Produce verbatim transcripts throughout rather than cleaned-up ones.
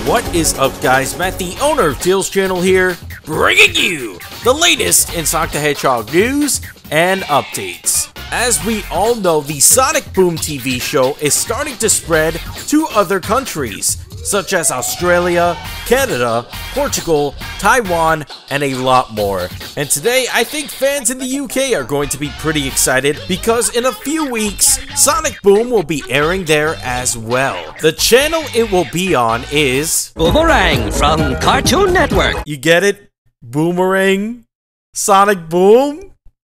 What is up, guys? Matt, the owner of Tails Channel here, bringing you the latest in Sonic the Hedgehog news and updates. As we all know, the Sonic Boom T V show is starting to spread to other countries, such as Australia, Canada, Portugal, Taiwan, and a lot more. And today, I think fans in the U K are going to be pretty excited because in a few weeks, Sonic Boom will be airing there as well. The channel it will be on is Boomerang from Cartoon Network. You get it? Boomerang? Sonic Boom?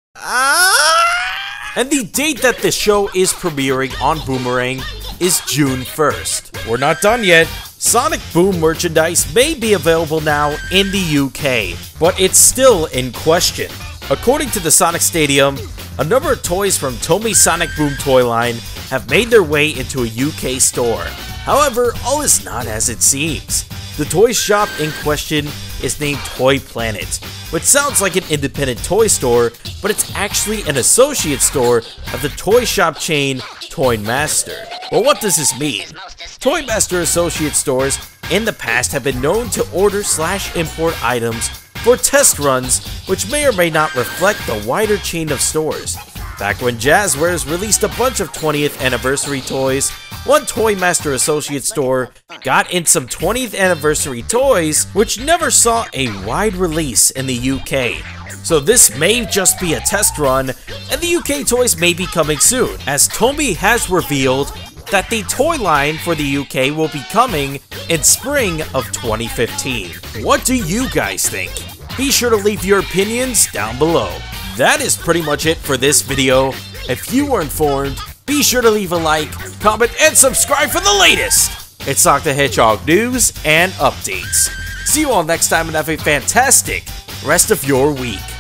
Ah! And the date that the show is premiering on Boomerang is June first. We're not done yet. Sonic Boom merchandise may be available now in the U K, but it's still in question. According to the Sonic Stadium, a number of toys from Tomy Sonic Boom toy line have made their way into a U K store. However, all is not as it seems. The toy shop in question is named Toy Planet, which sounds like an independent toy store, but it's actually an associate store of the toy shop chain Toy Master. Well, what does this mean? Toy Master associate stores in the past have been known to order slash import items for test runs, which may or may not reflect the wider chain of stores. Back when Jazzwares released a bunch of twentieth anniversary toys, one Toy Master associate store got in some twentieth anniversary toys which never saw a wide release in the U K. So this may just be a test run, and the U K toys may be coming soon, as Tomy has revealed that the toy line for the U K will be coming in spring of twenty fifteen. What do you guys think? Be sure to leave your opinions down below. That is pretty much it for this video. If you were informed, be sure to leave a like, comment, and subscribe for the latest. It's Sonic the Hedgehog news and updates. See you all next time and have a fantastic rest of your week.